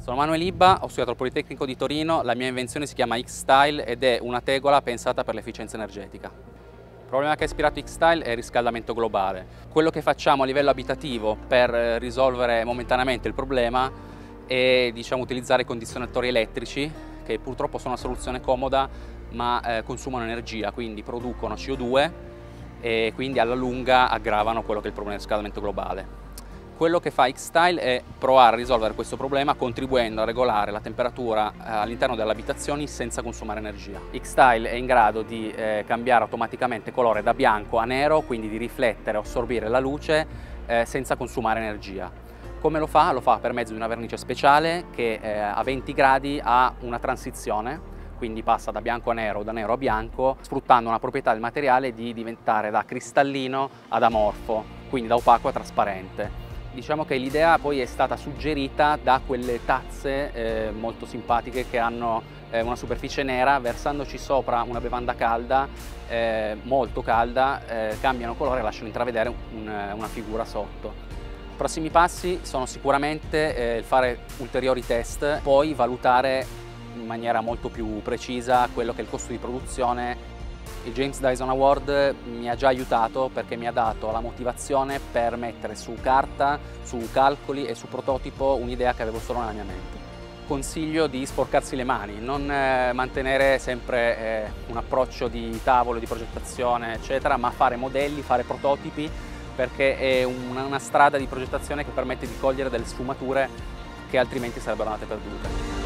Sono Manuel Ibba, ho studiato al Politecnico di Torino, la mia invenzione si chiama X-Style ed è una tegola pensata per l'efficienza energetica. Il problema che ha ispirato X-Style è il riscaldamento globale. Quello che facciamo a livello abitativo per risolvere momentaneamente il problema è utilizzare i condizionatori elettrici, che purtroppo sono una soluzione comoda ma consumano energia, quindi producono CO2 e quindi alla lunga aggravano quello che è il problema del riscaldamento globale. Quello che fa X-Style è provare a risolvere questo problema contribuendo a regolare la temperatura all'interno delle abitazioni senza consumare energia. X-Style è in grado di cambiare automaticamente colore da bianco a nero, quindi di riflettere o assorbire la luce senza consumare energia. Come lo fa? Lo fa per mezzo di una vernice speciale che a 20 gradi ha una transizione, quindi passa da bianco a nero o da nero a bianco, sfruttando una proprietà del materiale di diventare da cristallino ad amorfo, quindi da opaco a trasparente. Diciamo che l'idea poi è stata suggerita da quelle tazze molto simpatiche che hanno una superficie nera, versandoci sopra una bevanda calda, molto calda, cambiano colore e lasciano intravedere una figura sotto. I prossimi passi sono sicuramente il fare ulteriori test, poi valutare in maniera molto più precisa quello che è il costo di produzione. Il James Dyson Award mi ha già aiutato perché mi ha dato la motivazione per mettere su carta, su calcoli e su prototipo un'idea che avevo solo nella mia mente. Consiglio di sporcarsi le mani, non mantenere sempre un approccio di tavolo, di progettazione, eccetera, ma fare modelli, fare prototipi, perché è una strada di progettazione che permette di cogliere delle sfumature che altrimenti sarebbero andate perdute.